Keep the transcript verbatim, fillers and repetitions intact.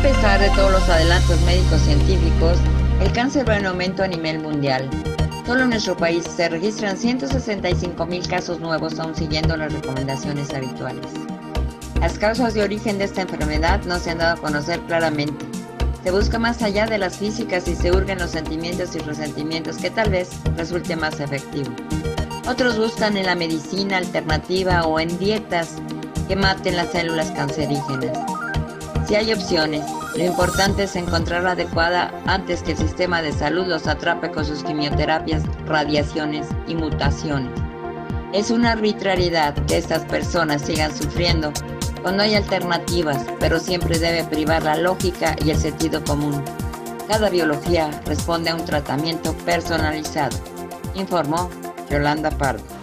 pesar de todos los adelantos médicos científicos, el cáncer va en aumento a nivel mundial. Solo en nuestro país se registran ciento sesenta y cinco mil casos nuevos, aún siguiendo las recomendaciones habituales. Las causas de origen de esta enfermedad no se han dado a conocer claramente. Se busca más allá de las físicas y se hurgan los sentimientos y resentimientos, que tal vez resulte más efectivo. Otros buscan en la medicina alternativa o en dietas que maten las células cancerígenas. Si hay opciones, lo importante es encontrar la adecuada antes que el sistema de salud los atrape con sus quimioterapias, radiaciones y mutaciones. Es una arbitrariedad que estas personas sigan sufriendo cuando hay alternativas, pero siempre debe privar la lógica y el sentido común. Cada biología responde a un tratamiento personalizado, informó Yolanda Pardo.